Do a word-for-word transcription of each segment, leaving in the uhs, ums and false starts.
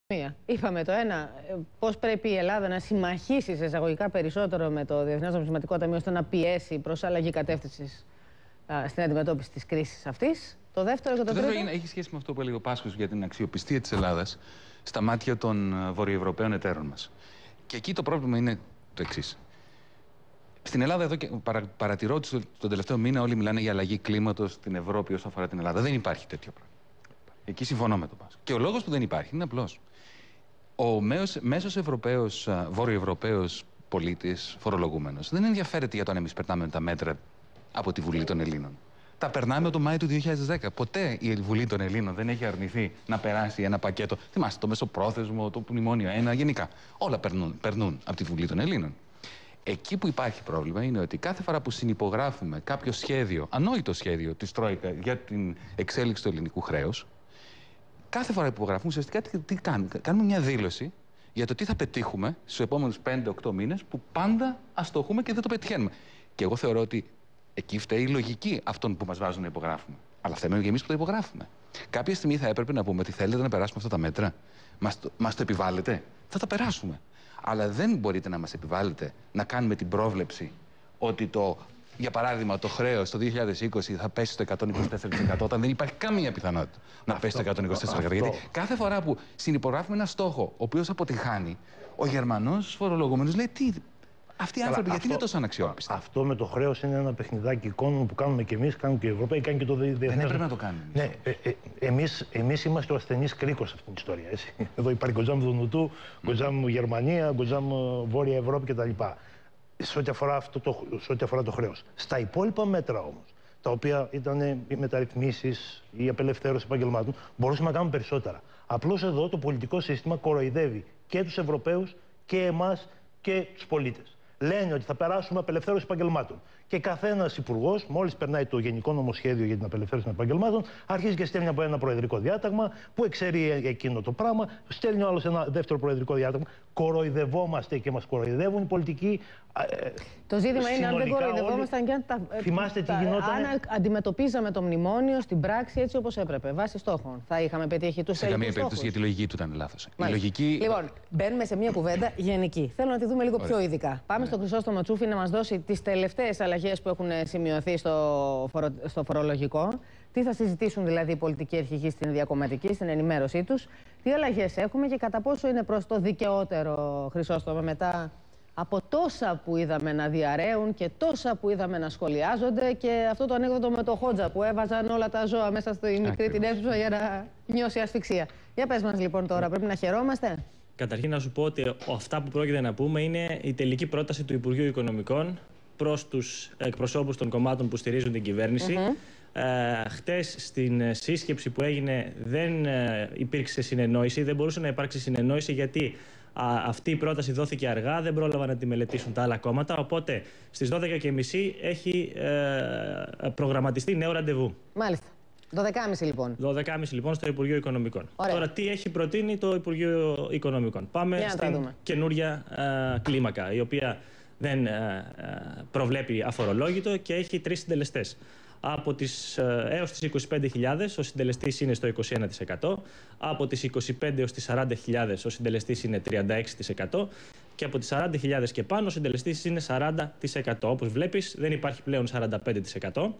Είπαμε το ένα, πώς πρέπει η Ελλάδα να συμμαχίσει σε εισαγωγικά περισσότερο με το Διεθνές Νομισματικό Ταμείο ώστε να πιέσει προς αλλαγή κατεύθυνσης στην αντιμετώπιση της κρίσης αυτής. Το δεύτερο και το, το τρίτο. Δεύτερο έχει σχέση με αυτό που έλεγε ο Πάσχος για την αξιοπιστία της Ελλάδας στα μάτια των βορειοευρωπαίων εταίρων μας. Και εκεί το πρόβλημα είναι το εξής. Στην Ελλάδα, εδώ και παρα, παρατηρώ ότι τον τελευταίο μήνα όλοι μιλάνε για αλλαγή κλίματος στην Ευρώπη όσον αφορά την Ελλάδα. Δεν υπάρχει τέτοιο πράγμα. Εκεί συμφωνώ με τον Πάσχο. Και ο λόγος που δεν υπάρχει είναι απλός. Ο μέσος Ευρωπαίος, Βόρειο-Ευρωπαίος πολίτης, φορολογούμενος, δεν ενδιαφέρεται για το αν εμείς περνάμε τα μέτρα από τη Βουλή των Ελλήνων. Τα περνάμε το Μάιο του δύο χιλιάδες δέκα. Ποτέ η Βουλή των Ελλήνων δεν έχει αρνηθεί να περάσει ένα πακέτο. Θυμάστε, το μεσοπρόθεσμο, το μνημόνιο ένα, γενικά. Όλα περνούν, περνούν από τη Βουλή των Ελλήνων. Εκεί που υπάρχει πρόβλημα είναι ότι κάθε φορά που συνυπογράφουμε κάποιο σχέδιο, ανόητο σχέδιο της Τρόικα για την εξέλιξη του ελληνικού χρέους, κάθε φορά που υπογραφούμε, ουσιαστικά τι, τι κάνουμε. Κάνουμε μια δήλωση για το τι θα πετύχουμε στους επόμενους πέντε οκτώ μήνες που πάντα αστοχούμε και δεν το πετυχαίνουμε. Και εγώ θεωρώ ότι εκεί φταίει η λογική αυτών που μας βάζουν να υπογράφουμε. Αλλά φταίμε και εμείς που το υπογράφουμε. Κάποια στιγμή θα έπρεπε να πούμε ότι θέλετε να περάσουμε αυτά τα μέτρα. Μας το, μας το επιβάλλετε. Θα τα περάσουμε. Αλλά δεν μπορείτε να μας επιβάλλετε να κάνουμε την πρόβλεψη ότι το. Για παράδειγμα, το χρέος το δύο χιλιάδες είκοσι θα πέσει στο εκατόν είκοσι τέσσερα τοις εκατό όταν δεν υπάρχει καμία πιθανότητα να πέσει στο εκατόν είκοσι τέσσερα τοις εκατό. Γιατί κάθε φορά που συνυπογράφουμε ένα στόχο ο οποίος αποτυγχάνει, ο Γερμανός φορολογούμενος λέει τι. Αυτοί οι άνθρωποι γιατί είναι τόσο αναξιόπιστοι. Αυτό με το χρέος είναι ένα παιχνιδάκι εικόνων που κάνουμε και εμείς, κάνουν και οι Ευρωπαίοι, κάνουν και το Διεθνές. Δεν έπρεπε να το κάνουμε. Ναι, ε, ε, εμείς, εμείς είμαστε ο ασθενής κρίκος σε αυτήν την ιστορία. Έτσι. Εδώ υπάρχει Γκοτζάμ Δουνουτού, Γκοτζάμ Γερμανία, Γκοτζάμ Βόρεια Ευρώπη κτλ. Σε ό,τι αφορά, αυτό το, σε ό,τι αφορά το χρέος. Στα υπόλοιπα μέτρα όμως, τα οποία ήταν οι μεταρρυθμίσεις, η απελευθέρωση επαγγελμάτων, μπορούσαμε να κάνουμε περισσότερα. Απλώς εδώ το πολιτικό σύστημα κοροϊδεύει και τους Ευρωπαίους και εμάς και τους πολίτες. Λένε ότι θα περάσουμε απελευθέρωση επαγγελμάτων. Και καθένας υπουργός, μόλις περνάει το Γενικό Νομοσχέδιο για την απελευθέρωση των επαγγελμάτων, αρχίζει και στέλνει από ένα προεδρικό διάταγμα που εξαιρεί εκείνο το πράγμα, στέλνει ο άλλος ένα δεύτερο προεδρικό διάταγμα. Κοροϊδευόμαστε και μας κοροϊδεύουν οι πολιτικοί. Το ζήτημα είναι αν δεν κοροϊδευόμασταν και αν τα. Θυμάστε τι γινόταν. Αν αντιμετωπίζαμε το μνημόνιο στην πράξη έτσι όπως έπρεπε, βάσει στόχων, θα είχαμε πετύχει τους σε καμία περίπτωση γιατί η λογική του ήταν λάθος. Η λογική... Λοιπόν, μπαίνουμε σε μια κουβέντα γενική. Θέλω να τη δούμε λίγο πιο ειδικά. Πάμε ναι. στον Χρυσόστομο Τσούφη να μας δώσει τις τελευταίες αλλαγές που έχουν σημειωθεί στο, φορο... στο φορολογικό. Τι θα συζητήσουν δηλαδή οι πολιτικοί αρχηγοί στην διακομματική, στην ενημέρωσή τους. Τι αλλαγές έχουμε και κατά πόσο είναι προς το δικαιότερο, Χρυσόστομο, μετά από τόσα που είδαμε να διαρρέουν και τόσα που είδαμε να σχολιάζονται και αυτό το ανέκδοτο με το Χότζα που έβαζαν όλα τα ζώα μέσα στη μικρή την αίθουσα για να νιώσει ασφυξία. Για πες μας λοιπόν τώρα, πρέπει να χαιρόμαστε. Καταρχήν να σου πω ότι αυτά που πρόκειται να πούμε είναι η τελική πρόταση του Υπουργείου Οικονομικών προς τους εκπροσώπους των κομμάτων που στηρίζουν την κυβέρνηση. Mm-hmm. Ε, χτες στην σύσκεψη που έγινε δεν ε, υπήρξε συνεννόηση, δεν μπορούσε να υπάρξει συνεννόηση γιατί α, αυτή η πρόταση δόθηκε αργά, δεν πρόλαβαν να τη μελετήσουν τα άλλα κόμματα, οπότε στις δώδεκα και μισή έχει ε, προγραμματιστεί νέο ραντεβού. Μάλιστα. δώδεκα και μισή λοιπόν. δώδεκα και μισή λοιπόν στο Υπουργείο Οικονομικών. Ωραία. Τώρα τι έχει προτείνει το Υπουργείο Οικονομικών. Πάμε Για στην καινούρια ε, κλίμακα, η οποία δεν ε, ε, προβλέπει αφορολόγητο και έχει τρεις συντελεστές. Από τις, ε, έως τις είκοσι πέντε χιλιάδες ο συντελεστής είναι στο είκοσι ένα τοις εκατό, από τις είκοσι πέντε έως τις σαράντα χιλιάδες ο συντελεστής είναι τριάντα έξι τοις εκατό και από τις σαράντα χιλιάδες και πάνω ο συντελεστής είναι σαράντα τοις εκατό. Όπως βλέπεις δεν υπάρχει πλέον σαράντα πέντε τοις εκατό.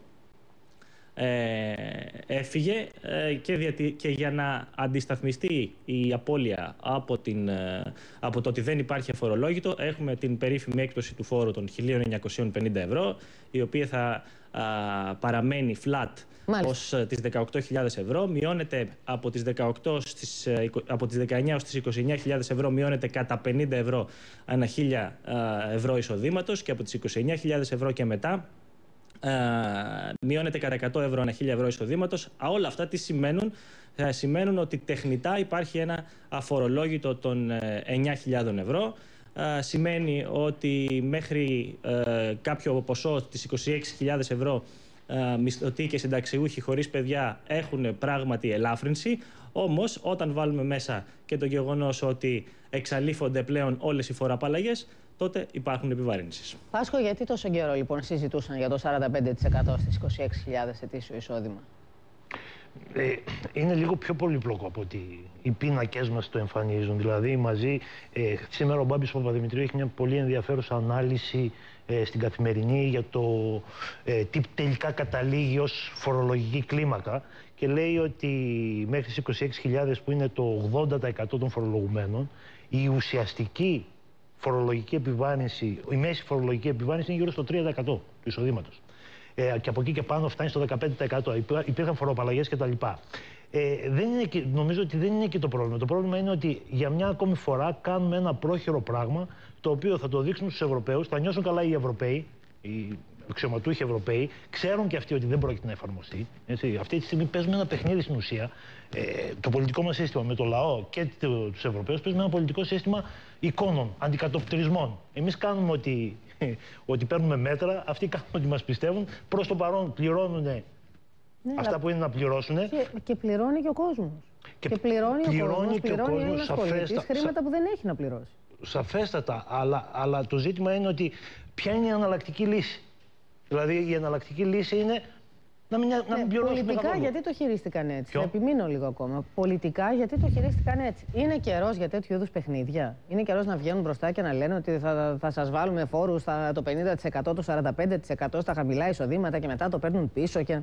Ε, έφυγε ε, και, διατη... και για να αντισταθμιστεί η απώλεια από, την, ε, από το ότι δεν υπάρχει αφορολόγητο έχουμε την περίφημη έκπτωση του φόρου των χίλια εννιακόσια πενήντα ευρώ η οποία θα α, παραμένει flat ως ε, τις δεκαοκτώ χιλιάδες ευρώ, μειώνεται από τις, δεκαοκτώ στις, ε, από τις δεκαεννιά ως τις είκοσι εννιά χιλιάδες ευρώ, μειώνεται κατά πενήντα ευρώ ανά χίλια ευρώ εισοδήματος και από τις είκοσι εννιά χιλιάδες ευρώ και μετά Uh, μειώνεται κατά εκατό ευρώ ανά χίλια ευρώ εισοδήματος. Όλα αυτά τι σημαίνουν? Uh, σημαίνουν ότι τεχνητά υπάρχει ένα αφορολόγητο των uh, εννιά χιλιάδες ευρώ. Uh, σημαίνει ότι μέχρι uh, κάποιο ποσό της είκοσι έξι χιλιάδες ευρώ uh, μισθωτοί και συνταξιούχοι χωρίς παιδιά έχουν πράγματι ελάφρυνση. Όμως όταν βάλουμε μέσα και το γεγονός ότι εξαλείφονται πλέον όλες οι φοροαπαλλαγές, τότε υπάρχουν επιβαρύνσεις. Πάσχο, γιατί τόσο καιρό λοιπόν συζητούσαν για το σαράντα πέντε τοις εκατό στις είκοσι έξι χιλιάδες ετήσιο εισόδημα? Ε, είναι λίγο πιο πολύπλοκο από ότι οι πίνακες μας το εμφανίζουν. Δηλαδή, μαζί, ε, σήμερα ο Μπάμπης Παπαδημητρίου έχει μια πολύ ενδιαφέρουσα ανάλυση ε, στην Καθημερινή για το ε, τι τελικά καταλήγει ως φορολογική κλίμακα και λέει ότι μέχρι τις είκοσι έξι χιλιάδες, που είναι το ογδόντα τοις εκατό των φορολογουμένων, η ουσιαστική φορολογική επιβάρυνση, η μέση φορολογική επιβάρυνση είναι γύρω στο τρία τοις εκατό του εισοδήματος. Ε, και από εκεί και πάνω φτάνει στο δεκαπέντε τοις εκατό. Υπήρχαν φοροαπαλλαγές κτλ. Ε, δεν είναι, νομίζω ότι δεν είναι εκεί το πρόβλημα. Το πρόβλημα είναι ότι για μια ακόμη φορά κάνουμε ένα πρόχειρο πράγμα, το οποίο θα το δείξουμε στους Ευρωπαίους, θα νιώσουν καλά οι Ευρωπαίοι, οι αξιωματούχοι Ευρωπαίοι, ξέρουν και αυτοί ότι δεν πρόκειται να εφαρμοστεί. Έτσι. Αυτή τη στιγμή παίζουμε ένα παιχνίδι στην ουσία. Ε, το πολιτικό μας σύστημα με το λαό και τους Ευρωπαίους παίζουμε ένα πολιτικό σύστημα εικόνων, αντικατοπτρισμών. Εμείς κάνουμε ότι, ότι παίρνουμε μέτρα, αυτοί κάνουν ότι μας πιστεύουν. Προς το παρόν πληρώνουν ναι, αυτά αλλά... που είναι να πληρώσουν. Και, και πληρώνει και ο κόσμος. Και, και πληρώνει, πληρώνει ο κόσμος, πληρώνει ο Έλληνας πολίτης χρήματα σα... που δεν έχει να πληρώσει. Σαφέστατα, αλλά, αλλά το ζήτημα είναι ότι ποια είναι η εναλλακτική λύση. Δηλαδή η εναλλακτική λύση είναι να μην, να μην πληρώσουν. Πολιτικά γιατί το χειρίστηκαν έτσι. Ποιο? Θα επιμείνω λίγο ακόμα. Πολιτικά γιατί το χειρίστηκαν έτσι. Είναι καιρός για τέτοιου είδους παιχνίδια. Είναι καιρός να βγαίνουν μπροστά και να λένε ότι θα, θα σας βάλουμε φόρους στα, το πενήντα τοις εκατό, το σαράντα πέντε τοις εκατό στα χαμηλά εισοδήματα και μετά το παίρνουν πίσω. Και...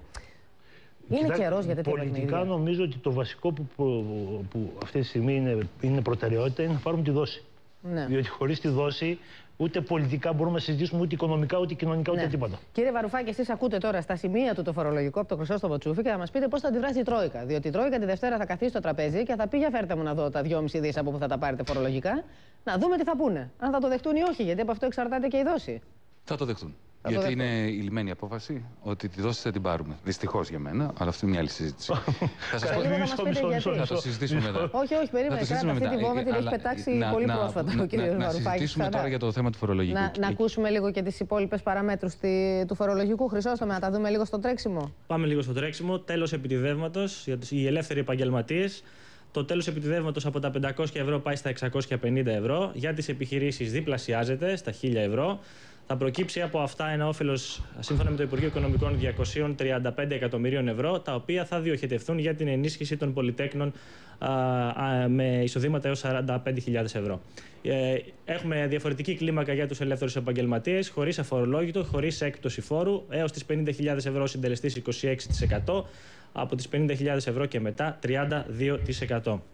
είναι καιρός για τέτοια πολιτικά παιχνίδια. Νομίζω ότι το βασικό που, που, που αυτή τη στιγμή είναι, είναι προτεραιότητα είναι να πάρουμε τη δόση. Ναι. Διότι χωρίς τη δόση ούτε πολιτικά μπορούμε να συζητήσουμε, ούτε οικονομικά, ούτε κοινωνικά, ούτε ναι. τίποτα. Κύριε Βαρουφάκη, εσείς ακούτε τώρα στα σημεία του το φορολογικό από το Χρυσόστομο Τσούφι και θα μας πείτε πώς θα αντιδράσει η Τρόικα. Διότι η Τρόικα τη Δευτέρα θα καθίσει στο τραπέζι και θα πει: για φέρτε μου να δω τα δυόμισι δις από που θα τα πάρετε φορολογικά, να δούμε τι θα πούνε. Αν θα το δεχτούν ή όχι, γιατί από αυτό εξαρτάται και η δόση. Θα το δεχτούν. Θα γιατί το είναι η λιμένη απόφαση ότι τη δόση θα την πάρουμε. Δυστυχώς για μένα, αλλά αυτή είναι μια άλλη συζήτηση. Θα σας πω να το συζητήσουμε μετά. Όχι, όχι, περίμενε. Αυτή τη βόμβα την έχει πετάξει πολύ πρόσφατα ο κ. Βαρουφάκη. Να συζητήσουμε τώρα για το θέμα του φορολογικού. Να ακούσουμε λίγο και τις υπόλοιπες παραμέτρους του φορολογικού. Χρυσόστομε, να τα δούμε λίγο στο τρέξιμο. Πάμε λίγο στο τρέξιμο. Τέλος επιτιδεύματος για οι ελεύθεροι επαγγελματίες. Το τέλος επιτιδεύματος από τα πεντακόσια ευρώ πάει στα εξακόσια πενήντα ευρώ. Για τις επιχειρήσεις διπλασιάζεται στα χίλια ευρώ. Θα προκύψει από αυτά ένα όφελος, σύμφωνα με το Υπουργείο Οικονομικών, διακόσια τριάντα πέντε εκατομμυρίων ευρώ, τα οποία θα διοχετευτούν για την ενίσχυση των πολυτέκνων α, α, με εισοδήματα έως σαράντα πέντε χιλιάδες ευρώ. Ε, έχουμε διαφορετική κλίμακα για τους ελεύθερους επαγγελματίες, χωρίς αφορολόγητο, χωρίς έκπτωση φόρου, έως τις πενήντα χιλιάδες ευρώ συντελεστής είκοσι έξι τοις εκατό, από τις πενήντα χιλιάδες ευρώ και μετά τριάντα δύο τοις εκατό.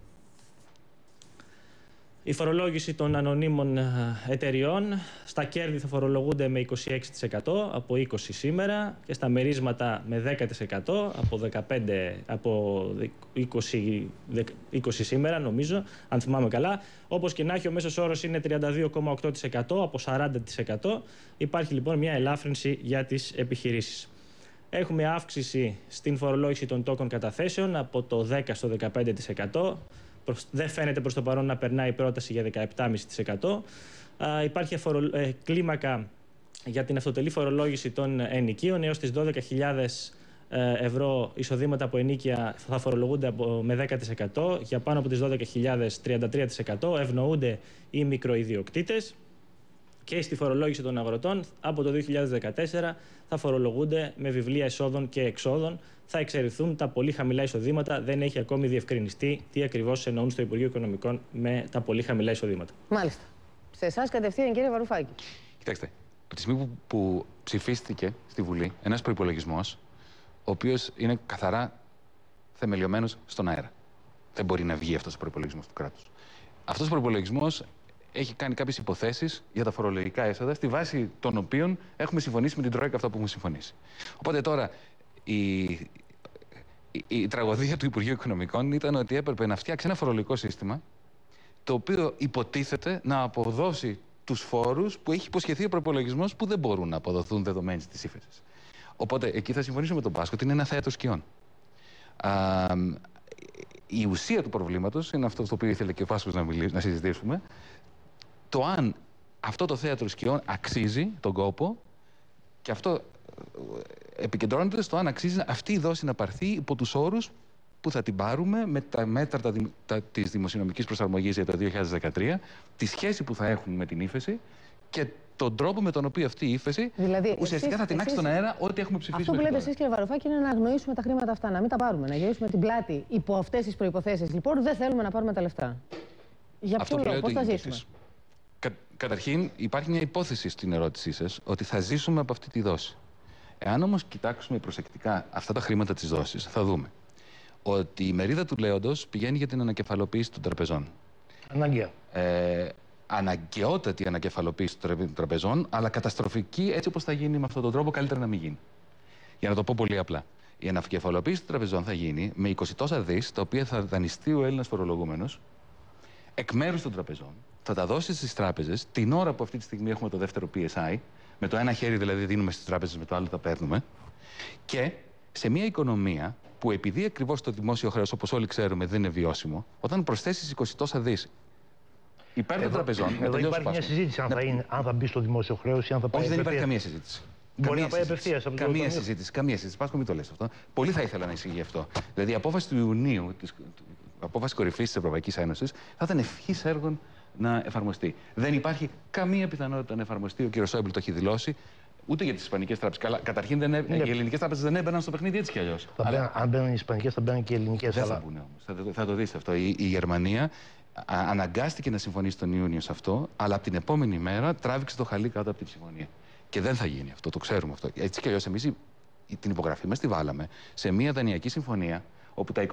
Η φορολόγηση των ανωνύμων εταιριών στα κέρδη θα φορολογούνται με είκοσι έξι τοις εκατό από είκοσι τοις εκατό σήμερα και στα μερίσματα με δέκα τοις εκατό από, δεκαπέντε, από είκοσι, είκοσι σήμερα νομίζω, αν θυμάμαι καλά. Όπως και να έχει, ο μέσος όρος είναι τριάντα δύο κόμμα οκτώ τοις εκατό από σαράντα τοις εκατό. Υπάρχει λοιπόν μια ελάφρυνση για τις επιχειρήσεις. Έχουμε αύξηση στην φορολόγηση των τόκων καταθέσεων από το δέκα στο δεκαπέντε τοις εκατό. Δεν φαίνεται προς το παρόν να περνάει η πρόταση για δεκαεπτά κόμμα πέντε τοις εκατό. Α, υπάρχει αφορο, ε, κλίμακα για την αυτοτελή φορολόγηση των ενοικίων. Έως τις δώδεκα χιλιάδες ευρώ εισοδήματα από ενοίκια θα φορολογούνται από, με δέκα τοις εκατό. Για πάνω από τις δώδεκα χιλιάδες τριάντα τρία τοις εκατό. Ευνοούνται οι μικροϊδιοκτήτες. Και στη φορολόγηση των αγροτών από το δύο χιλιάδες δεκατέσσερα θα φορολογούνται με βιβλία εσόδων και εξόδων. Θα εξαιρεθούν τα πολύ χαμηλά εισοδήματα. Δεν έχει ακόμη διευκρινιστεί τι ακριβώς εννοούν στο Υπουργείο Οικονομικών με τα πολύ χαμηλά εισοδήματα. Μάλιστα. Σε εσάς κατευθείαν, κύριε Βαρουφάκη. Κοιτάξτε, από τη στιγμή που, που ψηφίστηκε στη Βουλή ένας προϋπολογισμός, ο οποίος είναι καθαρά θεμελιωμένος στον αέρα. Δεν μπορεί να βγει αυτός ο προϋπολογισμός του κράτους. Αυτός ο προϋπολογισμός έχει κάνει κάποιες υποθέσεις για τα φορολογικά έσοδα, στη βάση των οποίων έχουμε συμφωνήσει με την Τρόικα αυτά που έχουμε συμφωνήσει. Οπότε τώρα η, η, η τραγωδία του Υπουργείου Οικονομικών ήταν ότι έπρεπε να φτιάξει ένα φορολογικό σύστημα το οποίο υποτίθεται να αποδώσει τους φόρους που έχει υποσχεθεί ο προϋπολογισμός που δεν μπορούν να αποδοθούν δεδομένης της ύφεσης. Οπότε εκεί θα συμφωνήσω με τον Πάσχο ότι είναι ένα θέατρο σκιών. Α, η ουσία του προβλήματος είναι αυτό στο οποίο ήθελε και ο Πάσχος να, να συζητήσουμε. Το αν αυτό το θέατρο σκιών αξίζει τον κόπο και αυτό επικεντρώνεται στο αν αξίζει αυτή η δόση να πάρθει υπό τους όρους που θα την πάρουμε με τα μέτρα τα, τα, της δημοσιονομικής προσαρμογής για το δύο χιλιάδες δεκατρία, τη σχέση που θα έχουν με την ύφεση και τον τρόπο με τον οποίο αυτή η ύφεση δηλαδή, ουσιαστικά εσείς, θα τεινάξει εσείς, στον αέρα ό,τι έχουμε ψηφίσει. Αυτό που λέτε εσείς, κύριε Βαρουφάκη, είναι να αγνοήσουμε τα χρήματα αυτά, να μην τα πάρουμε, να γυρίσουμε την πλάτη υπό αυτές τις προϋποθέσεις. Λοιπόν, δεν θέλουμε να πάρουμε τα λεφτά. Για ποιο λόγο, πώς θα ζήσουμε? Κα, καταρχήν, υπάρχει μια υπόθεση στην ερώτησή σας ότι θα ζήσουμε από αυτή τη δόση. Εάν όμως κοιτάξουμε προσεκτικά αυτά τα χρήματα της δόσης, θα δούμε ότι η μερίδα του λέοντος πηγαίνει για την ανακεφαλοποίηση των τραπεζών. Αναγκαία. Ε, αναγκαιότατη ανακεφαλοποίηση των τραπεζών, αλλά καταστροφική έτσι όπως θα γίνει με αυτόν τον τρόπο, καλύτερα να μην γίνει. Για να το πω πολύ απλά. Η ανακεφαλοποίηση των τραπεζών θα γίνει με είκοσι τόσα δις, τα οποία θα δανειστεί ο Έλληνας φορολογούμενος εκ μέρους των τραπεζών, θα τα δώσει στις τράπεζες την ώρα που αυτή τη στιγμή έχουμε το δεύτερο πι ες άι, με το ένα χέρι δηλαδή δίνουμε στις τράπεζες, με το άλλο τα παίρνουμε, και σε μια οικονομία που επειδή ακριβώς το δημόσιο χρέος, όπως όλοι ξέρουμε, δεν είναι βιώσιμο, όταν προσθέσεις είκοσι τόσα δις υπέρ των τραπεζών. Εδώ υπάρχει μια συζήτηση αν, να... θα είναι, αν θα μπει στο δημόσιο χρέος ή αν θα πάει. Όχι, δεν υπάρχει καμία συζήτηση. Μπορεί καμία να πάει απευθείας από το Καμία συζήτηση. Καμία συζήτηση. Πάσκο, μην το λες αυτό. Πολύ θα ήθελα να ισχύει αυτό. Δηλαδή η απόφαση του Ιουνίου, η απόφαση κορυφής της Ευρωπαϊκής Ένωσης, θα ήταν ευχής έργων να εφαρμοστεί. Δεν υπάρχει καμία πιθανότητα να εφαρμοστεί. Ο κ. Σόιμπλ το έχει δηλώσει. Ούτε για τις ισπανικές τράπεζες. Καλά, καταρχήν δεν έ... ναι. οι ελληνικές τράπεζες δεν έμπαιναν στο παιχνίδι έτσι κι αλλιώς. Αλλά... Αν μπαίνουν οι ισπανικές, θα μπαίνουν και οι ελληνικές. Δεν αλλά... θα μπουν όμως. Θα, το, θα το δεις αυτό. Η, η Γερμανία αναγκάστηκε να συμφωνήσει τον Ιούνιο σε αυτό, αλλά από την επόμενη μέρα τράβηξε το χαλί κάτω από την συμφωνία. Και δεν θα γίνει αυτό, το ξέρουμε αυτό. Έτσι κι αλλιώς εμείς την υπογραφή μας τη βάλαμε σε μια δανειακή συμφωνία, όπου τα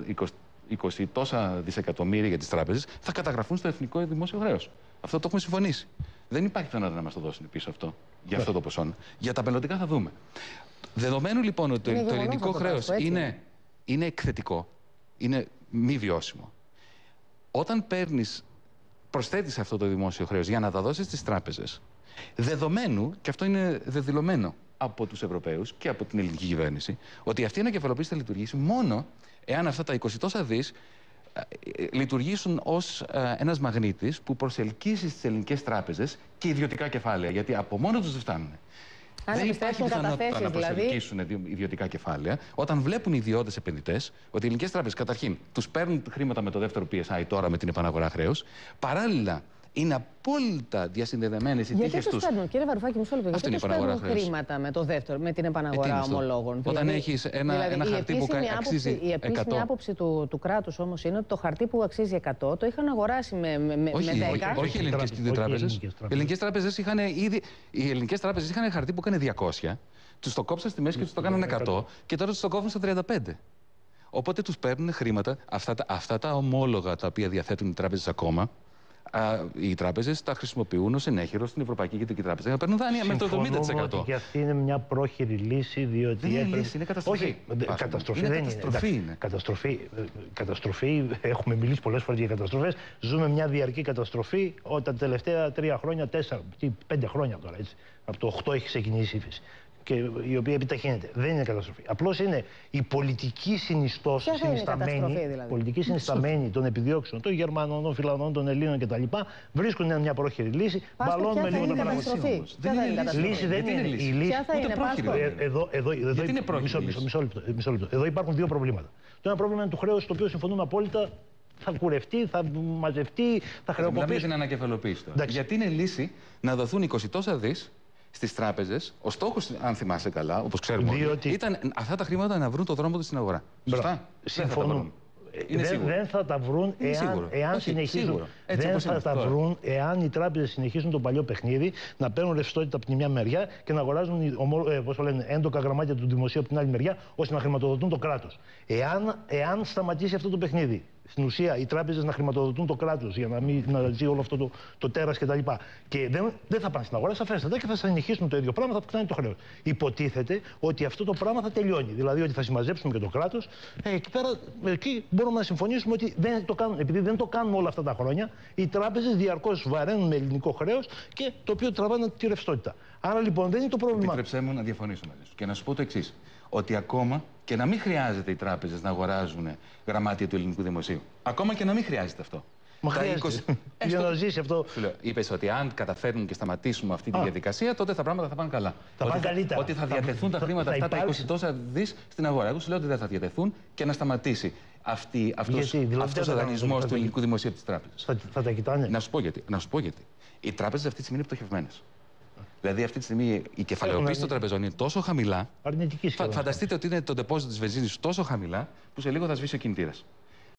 είκοσι τόσα δισεκατομμύρια για τις τράπεζες θα καταγραφούν στο εθνικό δημόσιο χρέος. Αυτό το έχουμε συμφωνήσει. Δεν υπάρχει πιθανότητα να μας το δώσουν πίσω αυτό, για αυτό το ποσό. Για τα μελλοντικά θα δούμε. Δεδομένου λοιπόν ότι το, το ελληνικό χρέος είναι, είναι εκθετικό, είναι μη βιώσιμο. Όταν παίρνεις, προσθέτεις αυτό το δημόσιο χρέος για να τα δώσεις στις τράπεζες, δεδομένου, και αυτό είναι δεδηλωμένο από τους Ευρωπαίους και από την ελληνική κυβέρνηση, ότι αυτή η ανακεφαλοποίηση θα λειτουργήσει μόνο εάν αυτά τα είκοσι τόσα δις λειτουργήσουν ως ε, ένας μαγνήτης που προσελκύσει στις ελληνικές τράπεζες και ιδιωτικά κεφάλαια, γιατί από μόνο τους δεν φτάνουν. Αν δεν υπάρχει πιθανότητα να προσελκύσουν δηλαδή ιδιωτικά κεφάλαια, όταν βλέπουν οι ιδιώτες επενδυτές ότι οι ελληνικές τράπεζες καταρχήν τους παίρνουν χρήματα με το δεύτερο πι ες άι τώρα με την επαναγορά χρέους, παράλληλα είναι απόλυτα διασυνδεδεμένες οι τύχες τους. Γιατί τους παίρνουν, κύριε Βαρουφάκη, μισό λεπτό, γιατί τους παίρνουν χρήματα με το δεύτερο, με την επαναγορά ε, ομολόγων? Όταν δηλαδή, έχεις ένα, δηλαδή, ένα χαρτί που αξίζει άποψη, η επίσημη εκατό. άποψη του, του κράτους όμως είναι ότι το χαρτί που αξίζει εκατό το είχαν αγοράσει με, με, όχι, με δέκα. Όχι, όχι οι ελληνικές τράπεζες. Οι ελληνικές τράπεζες είχαν ήδη, οι ελληνικές τράπεζες είχαν χαρτί που έκανε διακόσια, τους το κόψαν στη μέση και τους το κάνανε εκατό και τώρα τους το κόβουν στα τριάντα πέντε. Οπότε τους παίρνουν χρήματα, αυτά, αυτά τα ομόλογα τα οποία διαθέτουν οι τράπεζες ακόμα. Α, οι τράπεζες τα χρησιμοποιούν ως ενέχειρο στην Ευρωπαϊκή Κεντρική Τράπεζα. Θα παίρνουν δάνεια με το εβδομήντα τοις εκατό. Ότι αυτή είναι μια πρόχειρη λύση, διότι. Δεν είναι έπρεπε... λύση, είναι καταστροφή. Όχι, Πάσχο. καταστροφή είναι δεν καταστροφή είναι. είναι. Καταστροφή, καταστροφή, έχουμε μιλήσει πολλές φορές για καταστροφές. Ζούμε μια διαρκή καταστροφή όταν τα τελευταία τρία χρόνια, τέσσερα, πέντε χρόνια τώρα έτσι. Από το οκτώ έχει ξεκινήσει η ύφεση. Και η οποία επιταχύνεται. Δεν είναι καταστροφή. Απλώς είναι η πολιτική συνιστόσα, συνισταμένη, δηλαδή. πολιτική συνισταμένη των επιδιώξεων των Γερμανών, των Φιλανδών, των Ελλήνων κτλ. Βρίσκουν μια πρόχειρη λύση. Μπαλώνουμε λίγο τα πράγματα. Δεν είναι λύση. Δεν είναι λύση. Ποια θα είναι πρόχειρη? Εδώ, εδώ, εδώ, Γιατί είναι πρόχειρη? Μισό λεπτό. Εδώ υπάρχουν δύο προβλήματα. Το ένα πρόβλημα είναι του χρέους, το οποίο συμφωνούμε απόλυτα. Θα κουρευτεί, θα μαζευτεί, θα χρεοκοπήσει. Μιλάμε για την ανακεφαλοποίηση. Γιατί είναι λύση να δοθούν είκοσι τόσα δις στις τράπεζες. Ο στόχος, αν θυμάσαι καλά, όπως ξέρουμε, διότι... ήταν αυτά τα χρήματα να βρουν το δρόμο τους στην αγορά. Σωστά. Συμφωνώ. Δεν, δεν θα τα βρουν εάν, εάν Όχι, συνεχίζουν. Δεν θα τα τώρα. βρουν εάν οι τράπεζες συνεχίσουν το παλιό παιχνίδι, να παίρνουν ρευστότητα από τη μια μεριά και να αγοράζουν ε, πώς το λένε, έντοκα γραμμάτια του δημοσίου από την άλλη μεριά, ώστε να χρηματοδοτούν το κράτος. Εάν, εάν σταματήσει αυτό το παιχνίδι, στην ουσία οι τράπεζες να χρηματοδοτούν το κράτος για να μην να ζει όλο αυτό το, το τέρας κτλ. Και, και δεν, δεν θα πάνε στην αγορά, θα φέρουν και θα συνεχίσουν το ίδιο πράγμα, θα αυξάνει το χρέος. Υποτίθεται ότι αυτό το πράγμα θα τελειώνει. Δηλαδή ότι θα συμμαζέψουμε και το κράτος. Ε, εκεί πέρα, εκεί μπορούμε να συμφωνήσουμε ότι δεν το κάνουν. Επειδή δεν το κάνουν όλα αυτά τα χρόνια, οι τράπεζες διαρκώς βαραίνουν με ελληνικό χρέος και το οποίο τραβάνε τη ρευστότητα. Άρα λοιπόν δεν είναι το πρόβλημα. Επιτρέψτε μου να διαφωνήσω μαζί σου και να σου πω το εξής. Ότι ακόμα και να μην χρειάζεται οι τράπεζες να αγοράζουν γραμμάτια του ελληνικού δημοσίου. Ακόμα και να μην χρειάζεται αυτό. Μα χρειάζεται. είκοσι... Για να ζήσει αυτό. Είπες ότι αν καταφέρνουν και σταματήσουμε αυτή τη διαδικασία, τότε τα πράγματα θα πάνε καλά. Θα πάνε καλύτερα. Ότι θα διατεθούν τα χρήματα αυτά, τα είκοσι τόσα δις στην αγορά. Εγώ σου λέω ότι δεν θα διατεθούν και να σταματήσει. αυτή, αυτός, δηλαδή, αυτός ο δανεισμός του ελληνικού δημοσίου της τράπεζας. Θα, θα τα κοιτάνε. Να σου πω γιατί. Να σου πω γιατί. Οι τράπεζες αυτή τη στιγμή είναι πτωχευμένες. Δηλαδή, αυτή τη στιγμή η κεφαλαιοποίηση των τραπεζών είναι τόσο χαμηλά. Αρνητική σχέση. Φανταστείτε ότι είναι το ντεπόζιτο της βενζίνης τόσο χαμηλά που σε λίγο θα σβήσει ο κινητήρας.